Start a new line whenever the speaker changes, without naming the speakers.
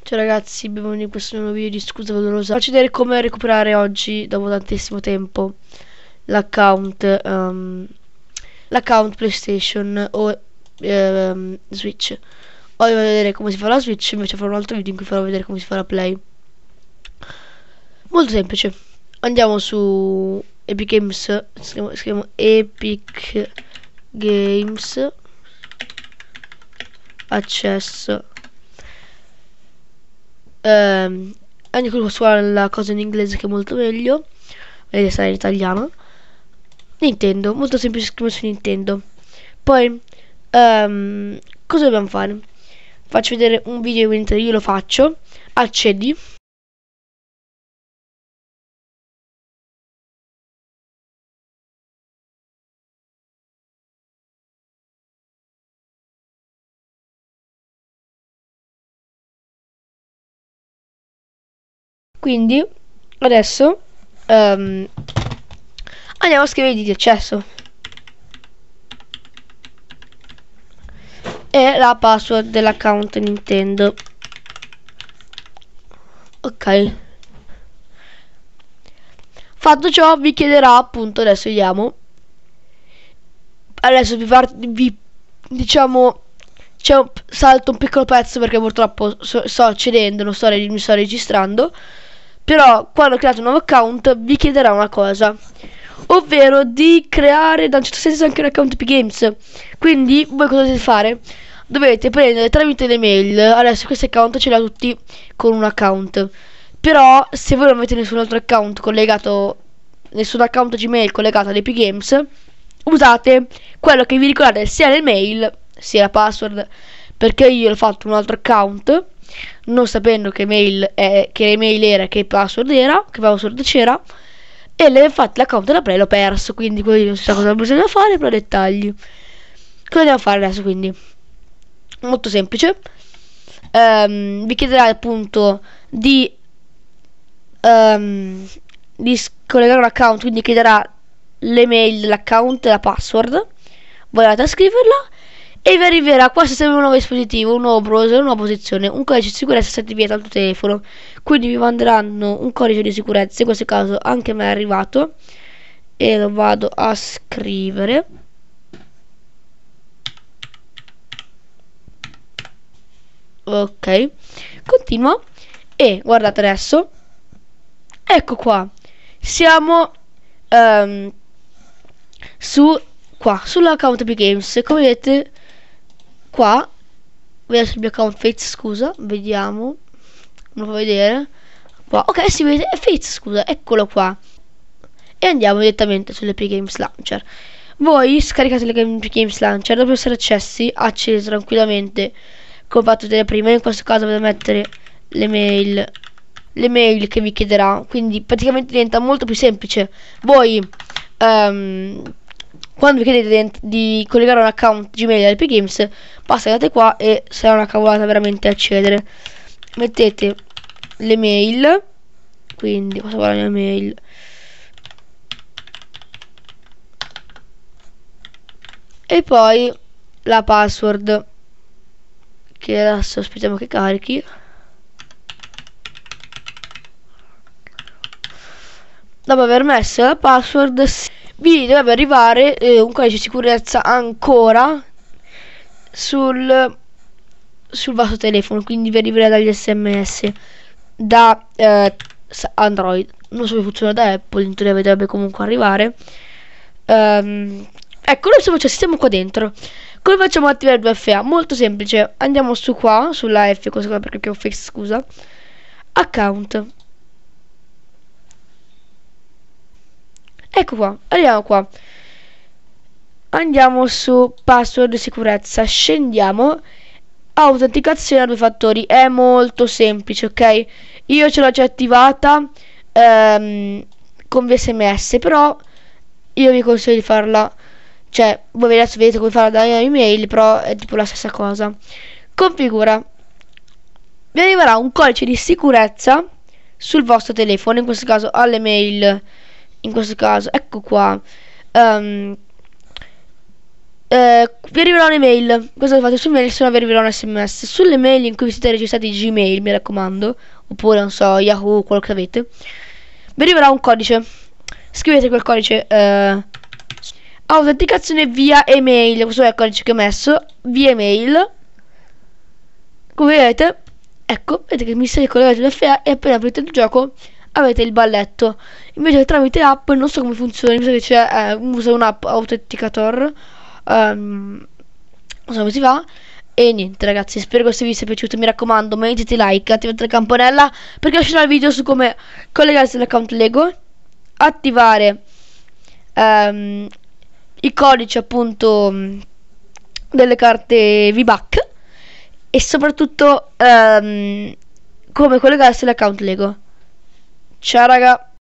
Ciao ragazzi, benvenuti in questo nuovo video di Scusa Valorosa. Faccio vedere come recuperare oggi, dopo tantissimo tempo, l'account PlayStation o Switch. Oggi voglio vedere come si fa la Switch, invece farò un altro video in cui farò vedere come si fa la Play. Molto semplice. Andiamo su Epic Games, scriviamo Epic Games, accesso. Anche sulla cosa in inglese che è molto meglio. Vedete, sta in italiano. Nintendo, molto semplice scrivere su Nintendo. Poi cosa dobbiamo fare? Faccio vedere un video mentre io lo faccio. Accedi. Quindi adesso andiamo a scrivere i di accesso e la password dell'account Nintendo. Ok, fatto ciò vi chiederà appunto, adesso vediamo, adesso diciamo salto un piccolo pezzo perché purtroppo sto accedendo, mi sto registrando. Però quando create un nuovo account vi chiederà una cosa, ovvero di creare da un certo senso anche un account Epic Games. Quindi voi cosa dovete fare? Dovete prendere tramite le mail. Adesso questi account ce li ha tutti con un account, però se voi non avete nessun altro account collegato, nessun account Gmail collegato ad Epic Games, usate quello che vi ricordate sia le mail sia la password, perché io ho fatto un altro account non sapendo che email era, che password c'era, e le infatti l'account della Play l'ho perso, quindi non si sa cosa bisogna fare, però dettagli. Cosa andiamo a fare adesso? Quindi molto semplice. Vi chiederà appunto di collegare un account, quindi chiederà l'email dell'account e la password. Voi andate a scriverla e vi arriverà qua sistema un nuovo dispositivo, un nuovo browser, una nuova posizione, un codice di sicurezza se attivato al tuo telefono. Quindi vi manderanno un codice di sicurezza, in questo caso anche a me è arrivato e lo vado a scrivere. Ok, continua e guardate adesso, ecco qua, siamo sull'account Epic Games. Come vedete qua, vedo sul mio account Fates, scusa, vediamo, non lo fa vedere qua. Ok, si vede, è Fates, scusa, eccolo qua. E andiamo direttamente sull'Epic Games Launcher. Voi scaricate l'Epic Games Launcher, dopo essere accesi tranquillamente come ho fatto vedere prima. In questo caso devo mettere le mail che vi chiederà, quindi praticamente diventa molto più semplice. Voi quando vi chiedete di collegare un account Gmail all'Epic Games, basta andate qua e sarà una cavolata veramente accedere. Mettete le mail, quindi cosa vuole la mia mail, e poi la password, che adesso aspettiamo che carichi. Dopo aver messo la password vi dovrebbe arrivare un codice di sicurezza ancora sul vostro telefono, quindi vi arriverà dagli SMS da Android. Non so se funziona da Apple, in teoria dovrebbe comunque arrivare. Ecco, noi siamo qua dentro. Come facciamo ad attivare il 2FA? Molto semplice, andiamo su qua, sulla F, cosa qua perché ho fix, scusa, account. Ecco qua, arriviamo qua, andiamo su password di sicurezza, scendiamo, autenticazione a 2 fattori, è molto semplice, ok? Io ce l'ho già attivata con VSMS, però io vi consiglio di farla, cioè voi adesso vedete come farla da email, però è tipo la stessa cosa. Configura, vi arriverà un codice di sicurezza sul vostro telefono, in questo caso alle mail. In questo caso, ecco qua, vi arriverà un'email. Cosa fate su mail? Se no vi arriverà un SMS. Sulle mail in cui vi siete registrati Gmail, mi raccomando, oppure non so, Yahoo, quello che avete, vi arriverà un codice. Scrivete quel codice, autenticazione via email. Questo è il codice che ho messo, via email. Come vedete, ecco, vedete che mi siete collegati all'FA e appena aprite il gioco avete il balletto. Invece tramite app non so come funziona, mi sa che c'è, usa un'app Authenticator, non so come si fa. E niente ragazzi, spero che questo video sia piaciuto, mi raccomando mettete like, attivate la campanella perché lascerò il video su come collegarsi all'account Lego, attivare i codici appunto delle carte V-Buck e soprattutto come collegarsi all'account Lego. Ciao raga.